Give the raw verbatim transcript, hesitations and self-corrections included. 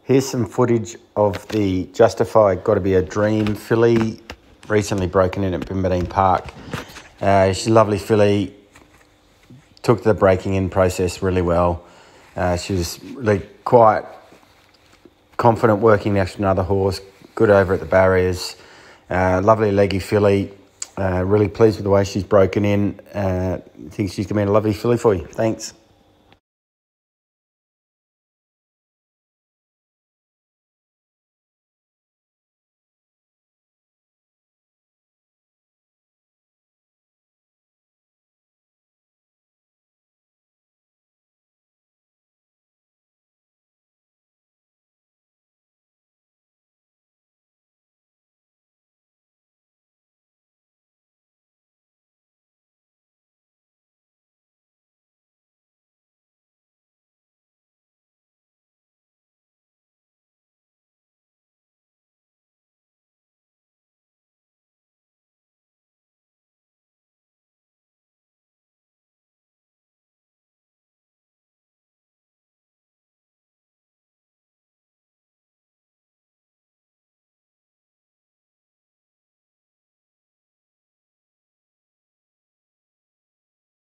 Here's some footage of the Justify Gotta Be a Dream filly, recently broken in at Bimbadeen Park. Uh, she's a lovely filly, took the breaking in process really well. Uh, she was really quite confident working next to another horse, good over at the barriers. Uh, lovely leggy filly, uh, really pleased with the way she's broken in. Uh, I think she's going to be a lovely filly for you. Thanks.